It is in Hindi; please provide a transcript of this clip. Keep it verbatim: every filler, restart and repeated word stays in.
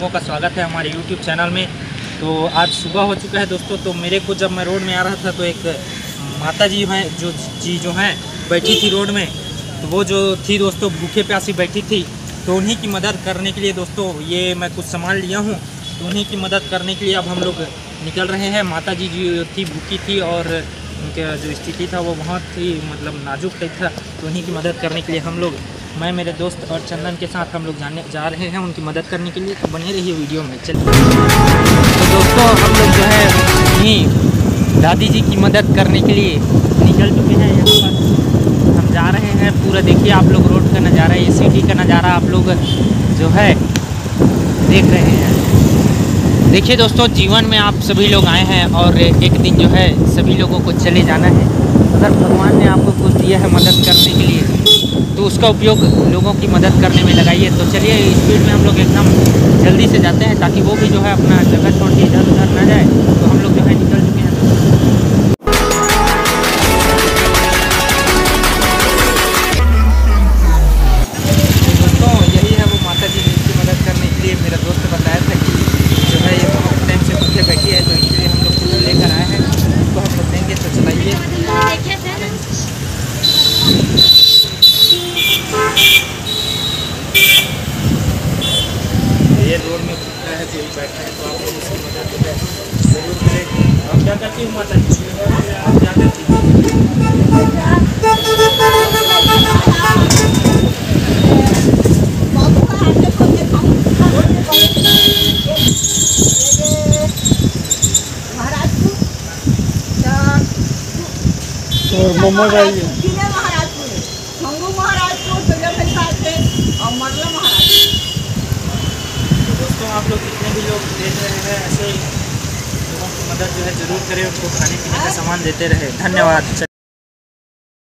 लोगों का स्वागत है हमारे यूट्यूब चैनल में। तो आज सुबह हो चुका है दोस्तों। तो मेरे को जब मैं रोड में आ रहा था तो एक माता जी हैं जो जी जो हैं बैठी थी रोड में। तो वो जो थी दोस्तों भूखे प्यासी बैठी थी, तो उन्हीं की मदद करने के लिए दोस्तों ये मैं कुछ सामान लिया हूँ। तो उन्हीं की मदद करने के लिए अब हम लोग निकल रहे हैं। माता जी जो थी भूखी थी और उनका जो स्थिति था वो बहुत ही मतलब नाजुक टाइप था। तो उन्हीं की मदद करने के लिए हम लोग, मैं मेरे दोस्त और चंदन के साथ हम लोग जाने जा रहे हैं उनकी मदद करने के लिए। तो बने रहिए वीडियो में। चलिए तो दोस्तों हम लोग जो है उन्हीं दादी जी की मदद करने के लिए निकल चुके हैं। यहाँ पर हम जा रहे हैं। पूरा देखिए आप लोग रोड का नज़ारा, ये सिटी का नज़ारा आप लोग जो है देख रहे हैं। देखिए दोस्तों, जीवन में आप सभी लोग आए हैं और एक दिन जो है सभी लोगों को चले जाना है। अगर भगवान ने आपको कुछ दिया है मदद करने के लिए तो उसका उपयोग लोगों की मदद करने में लगाइए। तो चलिए स्पीड में हम लोग एकदम जल्दी से जाते हैं ताकि वो भी जो है अपना जगह छोड़ के इधर उधर ना जाए। तो हम लोग जो है निकल चुके हैं। दोस्तों यही है वो माता जी जिनकी मदद करने के लिए मेरा दोस्त बताया था कि जो है ये बहुत टाइम से भूखे बैठी है। तो इसलिए हम लोग कुछ लेकर आए हैं, उसको हम लोग देंगे। तो चलाइए। ये रोड में भूखा है, कोई बैठा है, तो आप लोग उसकी मदद जो है जरूर करें। आप क्या करती हो माता जी? आप क्या करती हो? और मम्मा का ही है। दोस्तों आप लोग जितने भी लोग देख रहे हैं ऐसे लोगों की मदद जो है ज़रूर करें, उनको खाने पीने का सामान देते रहे। धन्यवाद। चलिए।